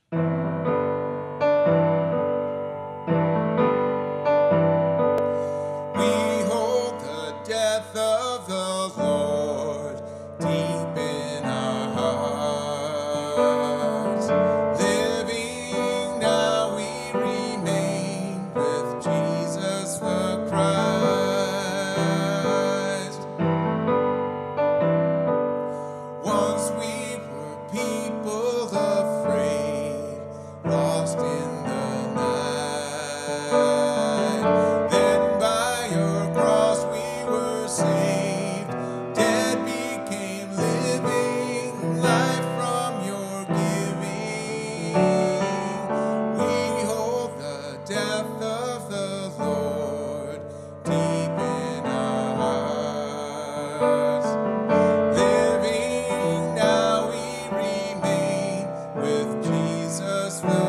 We hold the death of the Lord deep in our hearts. Living now we remain with Jesus the Christ. Once we were people afraid, lost in the night. Then by your cross we were saved. Dead became living, life from your giving. We hold the death of the Lord deep in our hearts. Living now we remain with Jesus the